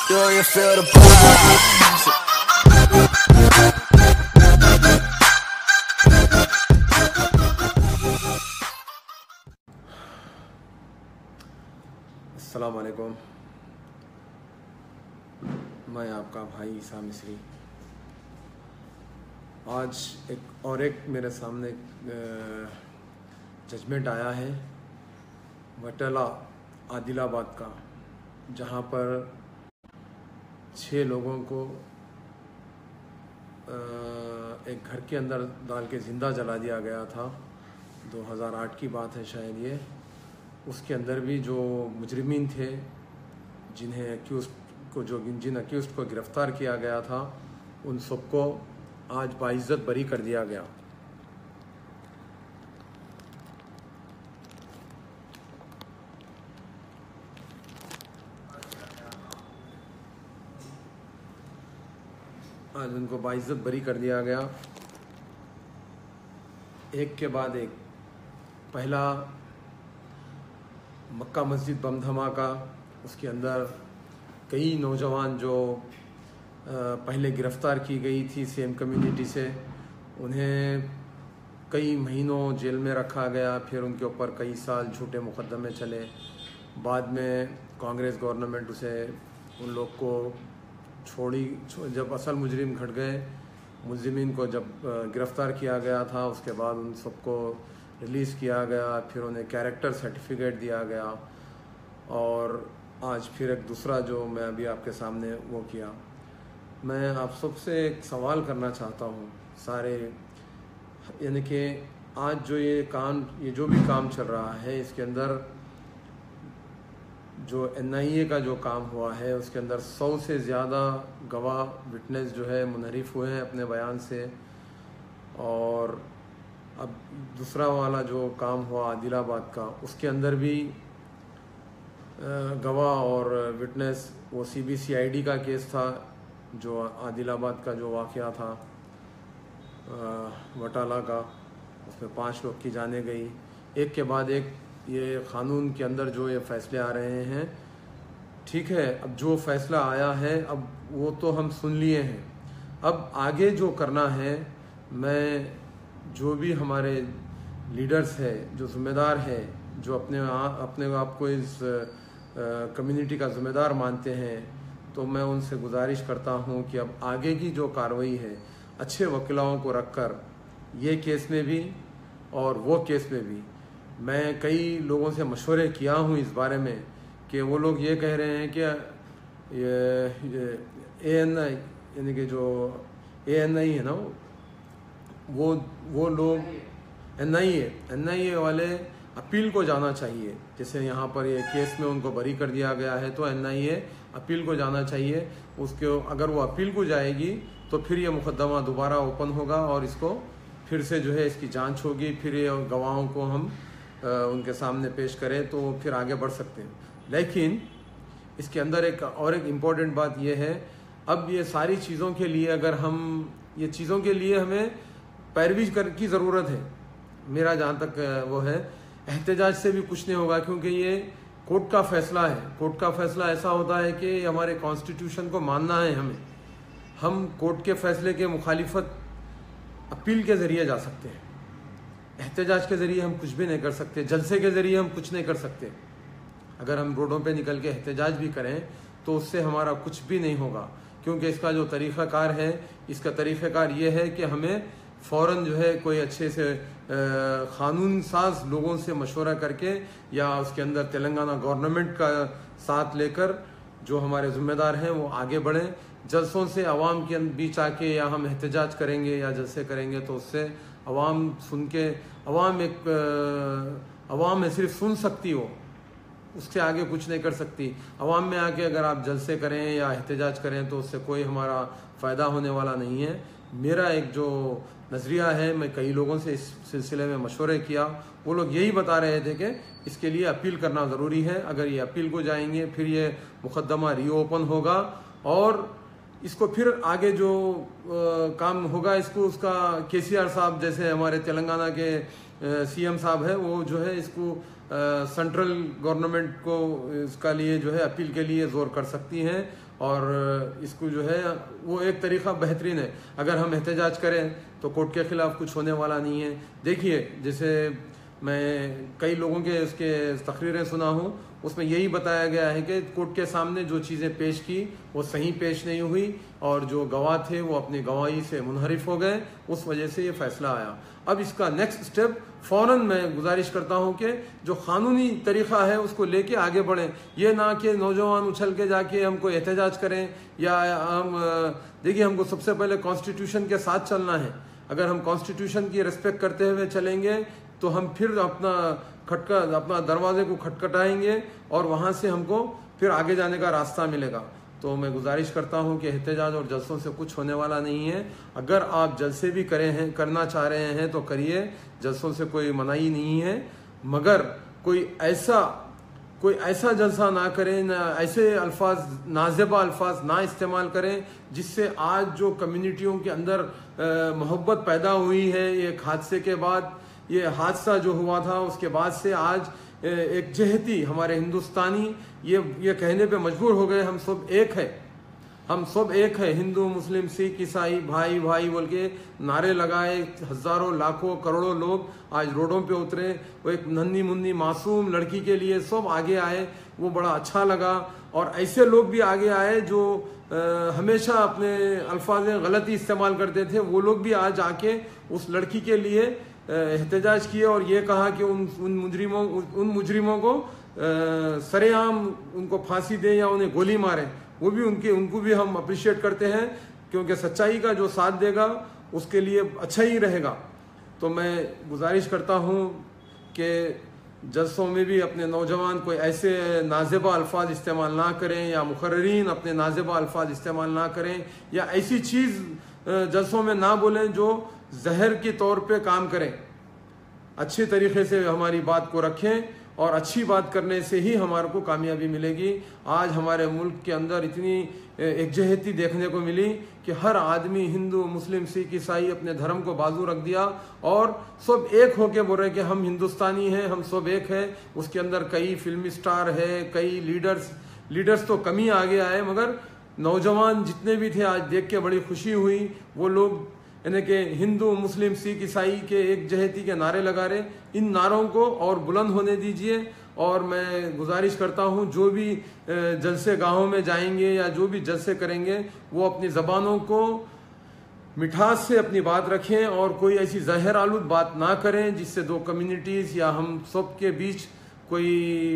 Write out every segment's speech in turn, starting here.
Do you feel the vibes? अस्सलाम वालेकुम। मैं आपका भाई ईसा मिस्री। आज एक मेरे सामने जजमेंट आया है वटाला आदिलाबाद का, जहां पर 6 लोगों को एक घर के अंदर डाल के ज़िंदा जला दिया गया था। 2008 की बात है शायद ये। उसके अंदर भी जो मुजरिमीन थे, जिन अक्यूज़्ड को गिरफ़्तार किया गया था, उन सबको आज बाइज़्ज़त बरी कर दिया गया। आज उनको बाइज़्ज़त बरी कर दिया गया, एक के बाद एक। पहला मक्का मस्जिद बम धमाका, उसके अंदर कई नौजवान जो पहले गिरफ़्तार की गई थी सेम कम्युनिटी से, उन्हें कई महीनों जेल में रखा गया। फिर उनके ऊपर कई साल झूठे मुकदमे चले। बाद में कांग्रेस गवर्नमेंट उन लोग को छोड़ी। जब असल मुजरिम घट गए, मुजरिमीन को जब गिरफ़्तार किया गया था, उसके बाद उन सबको रिलीज़ किया गया। फिर उन्हें कैरेक्टर सर्टिफिकेट दिया गया। और आज फिर एक दूसरा जो मैं अभी आपके सामने वो किया। मैं आप सबसे एक सवाल करना चाहता हूँ सारे, यानी कि आज जो भी काम चल रहा है, इसके अंदर जो NIA का जो काम हुआ है, उसके अंदर 100 से ज़्यादा गवाह विटनेस जो है मुनहरिफ हुए हैं अपने बयान से। और अब दूसरा वाला जो काम हुआ आदिलाबाद का, उसके अंदर भी गवाह और विटनेस, वो CBCID का केस था, जो आदिलाबाद का जो वाक़या था वटाला का, उसमें 5 लोग की जानें गई। एक के बाद एक ये क़ानून के अंदर जो ये फ़ैसले आ रहे हैं, ठीक है। अब जो फ़ैसला आया है, अब वो तो हम सुन लिए हैं। अब आगे जो करना है, मैं जो भी हमारे लीडर्स हैं, जो ज़िम्मेदार हैं, जो अपने आप को इस कम्युनिटी का ज़िम्मेदार मानते हैं, तो मैं उनसे गुजारिश करता हूं कि अब आगे की जो कार्रवाई है, अच्छे वकीलों को रखकर, ये केस में भी और वो केस में भी, मैं कई लोगों से मशवरे किया हूं इस बारे में कि वो लोग ये कह रहे हैं कि ये ANI, यानी कि जो ANI है ना, वो लोग NIA वाले अपील को जाना चाहिए। जैसे यहाँ पर ये केस में उनको बरी कर दिया गया है, तो NIA अपील को जाना चाहिए। उसके अगर वो अपील को जाएगी तो फिर ये मुकदमा दोबारा ओपन होगा और इसको फिर से जो है इसकी जांच होगी। फिर ये गवाहों को हम उनके सामने पेश करें तो फिर आगे बढ़ सकते हैं। लेकिन इसके अंदर एक इम्पॉर्टेंट बात यह है, अब ये सारी चीज़ों के लिए हमें पैरवी की ज़रूरत है। मेरा जहाँ तक वो है, एहतजाज से भी कुछ नहीं होगा, क्योंकि ये कोर्ट का फैसला है। कोर्ट का फैसला ऐसा होता है कि हमारे कॉन्स्टिट्यूशन को मानना है हमें। हम कोर्ट के फैसले के मुखालिफत अपील के ज़रिए जा सकते हैं, एहतजाज के ज़रिए हम कुछ भी नहीं कर सकते, जलसे के ज़रिए हम कुछ नहीं कर सकते। अगर हम रोडों पे निकल के एहतजाज भी करें तो उससे हमारा कुछ भी नहीं होगा, क्योंकि इसका जो तरीक़ाकार है, इसका तरीक़ाकार ये है कि हमें फ़ौरन जो है कोई अच्छे से क़ानून साज लोगों से मशवरा करके, या उसके अंदर तेलंगाना गवर्नमेंट का साथ लेकर जो हमारे ज़िम्मेदार हैं वो आगे बढ़ें। जलसों से आवाम के बीच आके या हम एहतजाज करेंगे या जलसे करेंगे तो उससे आवाम आवाम में सिर्फ सुन सकती हो, उसके आगे कुछ नहीं कर सकती। आवाम में आके अगर आप जलसे करें या एहतजाज करें तो उससे कोई हमारा फ़ायदा होने वाला नहीं है। मेरा एक जो नज़रिया है, मैं कई लोगों से इस सिलसिले में मशवरे किया, वो लोग यही बता रहे थे कि इसके लिए अपील करना ज़रूरी है। अगर ये अपील को जाएंगे फिर ये मुकदमा रीओपन होगा और इसको फिर आगे जो काम होगा, इसको उसका KCR साहब जैसे हमारे तेलंगाना के CM साहब है, वो जो है इसको सेंट्रल गवर्नमेंट को इसका लिए जो है अपील के लिए जोर कर सकती हैं और इसको जो है वो एक तरीका बेहतरीन है। अगर हम एहतजाज करें तो कोर्ट के खिलाफ कुछ होने वाला नहीं है। देखिए, जैसे मैं कई लोगों के इसके तकरीरें सुना हूँ, उसमें यही बताया गया है कि कोर्ट के सामने जो चीज़ें पेश की वो सही पेश नहीं हुई और जो गवाह थे वो अपनी गवाही से मुनहरिफ हो गए, उस वजह से ये फैसला आया। अब इसका नेक्स्ट स्टेप फ़ौरन मैं गुजारिश करता हूँ कि जो कानूनी तरीक़ा है उसको लेके आगे बढ़ें, ये ना कि नौजवान उछल के जाके हमको एहतजाज करें या हम देखिए, हमको सबसे पहले कॉन्स्टिट्यूशन के साथ चलना है। अगर हम कॉन्स्टिट्यूशन की रिस्पेक्ट करते हुए चलेंगे तो हम फिर अपना दरवाजे को खटखटाएंगे और वहाँ से हमको फिर आगे जाने का रास्ता मिलेगा। तो मैं गुजारिश करता हूँ कि एहतजाज और जलसों से कुछ होने वाला नहीं है। अगर आप जलसे भी करना चाह रहे हैं तो करिए, जलसों से कोई मनाही नहीं है, मगर कोई ऐसा जलसा ना करें, ना ऐसे अल्फाज, नाज़ेबा अल्फाज ना इस्तेमाल करें जिससे आज जो कम्युनिटियों के अंदर मोहब्बत पैदा हुई है एक हादसे के बाद, ये हादसा जो हुआ था उसके बाद से आज एक जहती हमारे हिंदुस्तानी ये कहने पे मजबूर हो गए हम सब एक है, हिंदू मुस्लिम सिख ईसाई भाई भाई बोल के नारे लगाए, हजारों लाखों करोड़ों लोग आज रोडों पे उतरे। वो एक नन्ही मुन्नी मासूम लड़की के लिए सब आगे आए, वो बड़ा अच्छा लगा। और ऐसे लोग भी आगे आए जो हमेशा अपने अल्फाज गलती इस्तेमाल करते थे, वो लोग भी आज आके उस लड़की के लिए एहतजाज किए और ये कहा कि उन मुजरिमों को सरेआम उनको फांसी दें या उन्हें गोली मारें। उनको भी हम अप्रिशिएट करते हैं, क्योंकि सच्चाई का जो साथ देगा उसके लिए अच्छा ही रहेगा। तो मैं गुजारिश करता हूँ कि जलसों में भी अपने नौजवान कोई ऐसे नाज़ेबा अल्फाज इस्तेमाल ना करें या मुकर्रीन अपने नाज़ेबा अल्फाज इस्तेमाल ना करें या ऐसी चीज़ जलसों में ना बोलें जो जहर के तौर पे काम करें। अच्छे तरीके से हमारी बात को रखें और अच्छी बात करने से ही हमारे को कामयाबी मिलेगी। आज हमारे मुल्क के अंदर इतनी एकजहती देखने को मिली कि हर आदमी हिंदू मुस्लिम सिख ईसाई अपने धर्म को बाजू रख दिया और सब एक होके बोल रहे कि हम हिंदुस्तानी हैं, हम सब एक है। उसके अंदर कई फिल्मी स्टार है, कई लीडर्स तो कम ही आगे आए, मगर नौजवान जितने भी थे आज देख के बड़ी खुशी हुई। वो लोग यानी कि हिंदू मुस्लिम सिख ईसाई के एक जहती के नारे लगा रहे। इन नारों को और बुलंद होने दीजिए। और मैं गुजारिश करता हूँ जो भी जलसे गाहों में जाएंगे या जो भी जलसे करेंगे वो अपनी ज़बानों को मिठास से अपनी बात रखें और कोई ऐसी जहर आलूद बात ना करें जिससे दो कम्युनिटीज़ या हम सब के बीच कोई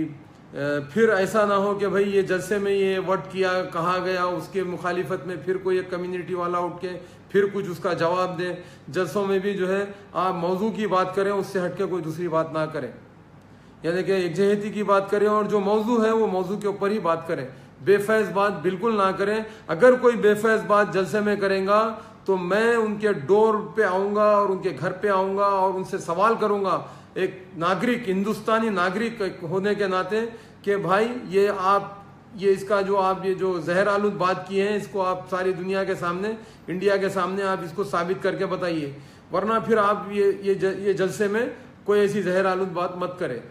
फिर ऐसा ना हो कि भाई ये जलसे में ये वर्ड कहा गया, उसके मुखालिफत में फिर कोई एक कम्युनिटी वाला उठ के फिर कुछ उसका जवाब दे। जलसों में भी जो है आप मौजू की बात करें, उससे हटके कोई दूसरी बात ना करें, यानी कि एकजहती की बात करें और जो मौजू है वो मौजू के ऊपर ही बात करें। बेफैज़ बात बिल्कुल ना करें। अगर कोई बेफैज़ बात जलसे में करेगा तो मैं उनके डोर पे आऊँगा और उनके घर पे आऊँगा और उनसे सवाल करूँगा, एक नागरिक, हिंदुस्तानी नागरिक होने के नाते, कि भाई ये जो जहर आलूद बात की है इसको आप सारी दुनिया के सामने, इंडिया के सामने आप इसको साबित करके बताइए, वरना फिर आप ये जलसे में कोई ऐसी जहर आलूद बात मत करें।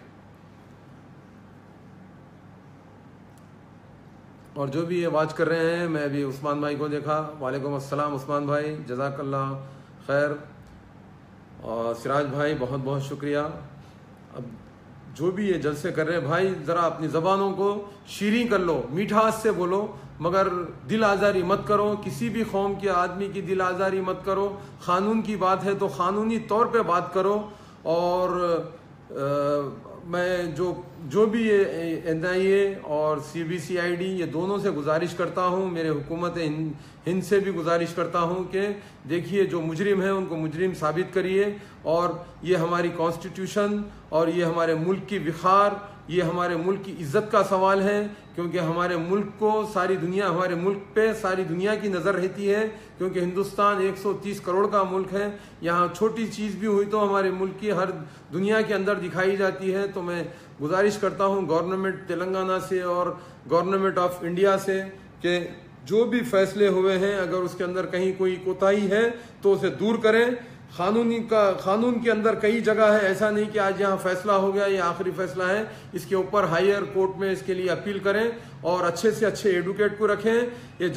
और जो भी ये वाच कर रहे हैं, मैं अभी उस्मान भाई को देखा। वालेकुम अस्सलाम उस्मान भाई, जज़ाकल्लाह खैर। और सिराज भाई बहुत बहुत शुक्रिया। अब जो भी ये जलसे कर रहे हैं भाई, ज़रा अपनी ज़बानों को शीरीं कर लो, मीठास से बोलो, मगर दिल आज़ारी मत करो। किसी भी कौम के आदमी की दिल आज़ारी मत करो। क़ानून की बात है तो क़ानूनी तौर पे बात करो। और मैं जो भी ये NIA और CBCID ये दोनों से गुजारिश करता हूँ, मेरे हुकूमत हिंद से भी गुजारिश करता हूँ कि देखिए जो मुजरिम है उनको मुजरिम साबित करिए। और ये हमारी कॉन्स्टिट्यूशन और ये हमारे मुल्क की विखार, ये हमारे मुल्क की इज्जत का सवाल है, क्योंकि हमारे मुल्क को हमारे मुल्क पे सारी दुनिया की नज़र रहती है, क्योंकि हिंदुस्तान 130 करोड़ का मुल्क है। यहाँ छोटी चीज़ भी हुई तो हमारे मुल्क की हर दुनिया के अंदर दिखाई जाती है। तो मैं गुजारिश करता हूँ गवर्नमेंट तेलंगाना से और गवर्नमेंट ऑफ इंडिया से कि जो भी फैसले हुए हैं अगर उसके अंदर कहीं कोई कोताही है तो उसे दूर करें। कानून के अंदर कई जगह है, ऐसा नहीं कि आज यहाँ फैसला हो गया, ये आखिरी फैसला है। इसके ऊपर हायर कोर्ट में इसके लिए अपील करें और अच्छे से अच्छे एडवोकेट को रखें। ये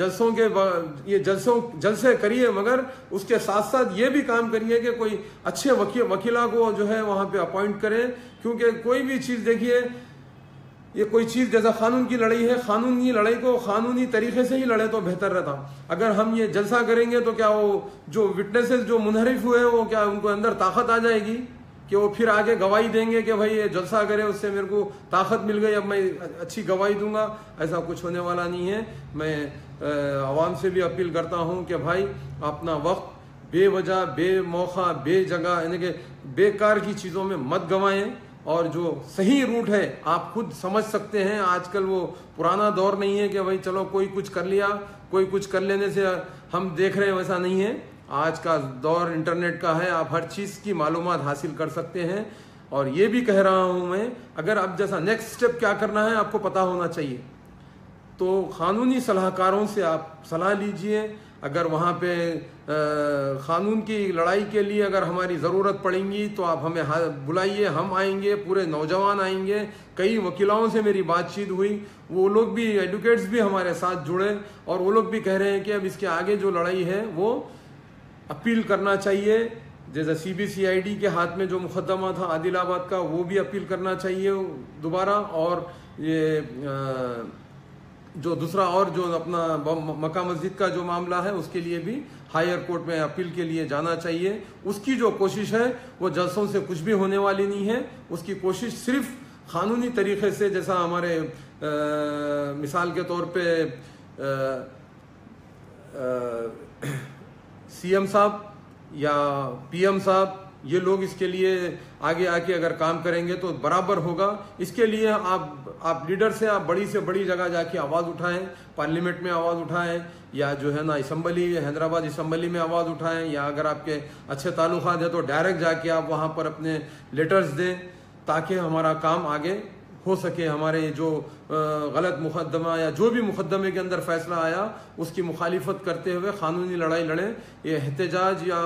जलसे करिए, मगर उसके साथ साथ ये भी काम करिए कि कोई अच्छे वकीला को जो है वहां पे अपॉइंट करें, क्योंकि कोई भी चीज देखिए, ये कोई चीज जैसा कानून की लड़ाई है, कानूनी लड़ाई को कानूनी तरीके से ही लड़े तो बेहतर रहता। अगर हम ये जलसा करेंगे तो क्या वो जो विटनेसेस जो मुनहरिफ हुए वो क्या उनको अंदर ताकत आ जाएगी कि वो फिर आगे गवाही देंगे कि भाई ये जलसा करे, उससे मेरे को ताकत मिल गई, अब मैं अच्छी गवाही दूंगा। ऐसा कुछ होने वाला नहीं है। मैं आवाम से भी अपील करता हूँ कि भाई अपना वक्त बेवजह, बेमौका, बेजगह यानी कि बेकार की चीज़ों में मत गंवाएं, और जो सही रूट है आप खुद समझ सकते हैं। आजकल वो पुराना दौर नहीं है कि भाई चलो कोई कुछ कर लिया, कोई कुछ कर लेने से हम देख रहे हैं, वैसा नहीं है। आज का दौर इंटरनेट का है, आप हर चीज़ की मालूमात हासिल कर सकते हैं। और ये भी कह रहा हूँ मैं, अगर अब जैसा नेक्स्ट स्टेप क्या करना है आपको पता होना चाहिए, तो कानूनी सलाहकारों से आप सलाह लीजिए। अगर वहाँ पे कानून की लड़ाई के लिए अगर हमारी ज़रूरत पड़ेगी तो आप हमें बुलाइए, हम आएंगे, पूरे नौजवान आएंगे। कई वकीलों से मेरी बातचीत हुई, वो लोग भी, एडवोकेट्स भी हमारे साथ जुड़े, और वो लोग भी कह रहे हैं कि अब इसके आगे जो लड़ाई है वो अपील करना चाहिए। जैसे CBCID के हाथ में जो मुकदमा था आदिलाबाद का, वो भी अपील करना चाहिए दोबारा। और ये जो दूसरा और जो अपना मक्का मस्जिद का जो मामला है उसके लिए भी हायर कोर्ट में अपील के लिए जाना चाहिए। उसकी जो कोशिश है वो जलसों से कुछ भी होने वाली नहीं है। उसकी कोशिश सिर्फ कानूनी तरीके से, जैसा हमारे मिसाल के तौर पे CM साहब या PM साहब, ये लोग इसके लिए आगे आके अगर काम करेंगे तो बराबर होगा। इसके लिए आप लीडर से आप बड़ी से बड़ी जगह जाके आवाज़ उठाएं, पार्लियामेंट में आवाज़ उठाएं, या जो है ना असम्बली, हैदराबाद असम्बली में आवाज़ उठाएं, या अगर आपके अच्छे ताल्लुकात है तो डायरेक्ट जाके आप वहाँ पर अपने लेटर्स दें, ताकि हमारा काम आगे हो सके। हमारे जो गलत मुकदमा या जो भी मुकदमे के अंदर फैसला आया उसकी मुखालिफत करते हुए कानूनी लड़ाई लड़ें। ये एहतजाज या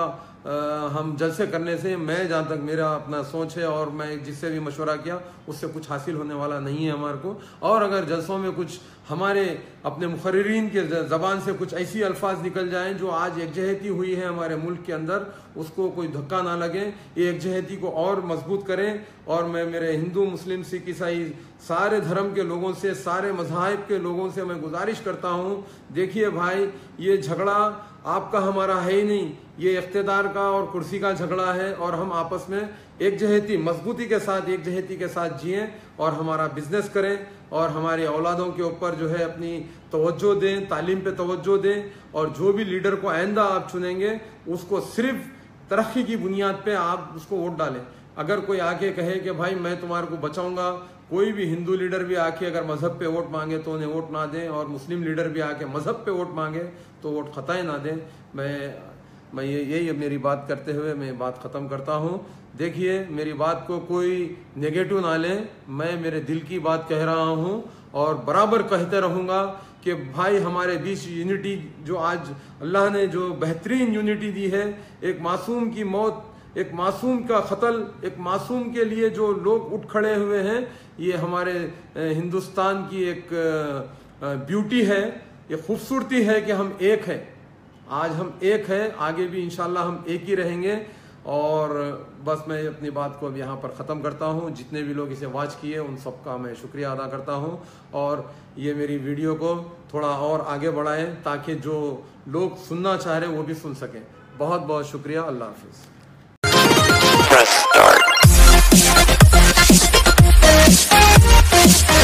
हम जलसे करने से, मैं जहाँ तक मेरा अपना सोच है और मैं जिससे भी मशवरा किया, उससे कुछ हासिल होने वाला नहीं है हमारे को। और अगर जलसों में कुछ हमारे अपने मुखर्रिरीन के ज़बान से कुछ ऐसी अल्फाज निकल जाएं जो आज एकजहती हुई है हमारे मुल्क के अंदर, उसको कोई धक्का ना लगे, ये एकजहती को और मजबूत करें। और मैं मेरे हिंदू, मुस्लिम, सिख, ईसाई सारे धर्म के लोगों से, सारे मज़ाहिब के लोगों से मैं गुजारिश करता हूँ, देखिए भाई, ये झगड़ा आपका हमारा है ही नहीं, ये इख्तिदार का और कुर्सी का झगड़ा है। और हम आपस में एकजहती, मजबूती के साथ, एकजहती के साथ जिएं और हमारा बिजनेस करें, और हमारे औलादों के ऊपर जो है अपनी तवज्जो दें, तालीम पे तवज्जो दें। और जो भी लीडर को आइंदा आप चुनेंगे उसको सिर्फ तरक्की की बुनियाद पे आप उसको वोट डालें। अगर कोई आके कहे कि भाई मैं तुम्हारे को बचाऊंगा, कोई भी हिंदू लीडर भी आके अगर मजहब पे वोट मांगे तो उन्हें वोट ना दें, और मुस्लिम लीडर भी आके मजहब पे वोट मांगे तो वोट खताएं ना दें। मैं यही मेरी बात करते हुए मैं बात ख़त्म करता हूँ। देखिए, मेरी बात को कोई नेगेटिव ना लें, मैं मेरे दिल की बात कह रहा हूँ और बराबर कहते रहूँगा कि भाई हमारे बीच यूनिटी, जो आज अल्लाह ने जो बेहतरीन यूनिटी दी है, एक मासूम की मौत, एक मासूम का कत्ल, एक मासूम के लिए जो लोग उठ खड़े हुए हैं, ये हमारे हिंदुस्तान की एक ब्यूटी है, ये खूबसूरती है कि हम एक हैं। आज हम एक हैं, आगे भी इंशाल्लाह हम एक ही रहेंगे। और बस मैं अपनी बात को अब यहाँ पर ख़त्म करता हूँ। जितने भी लोग इसे वॉच किए उन सबका मैं शुक्रिया अदा करता हूँ, और ये मेरी वीडियो को थोड़ा और आगे बढ़ाएं ताकि जो लोग सुनना चाह रहे हैं वो भी सुन सकें। बहुत बहुत शुक्रिया। अल्लाह हाफिज़।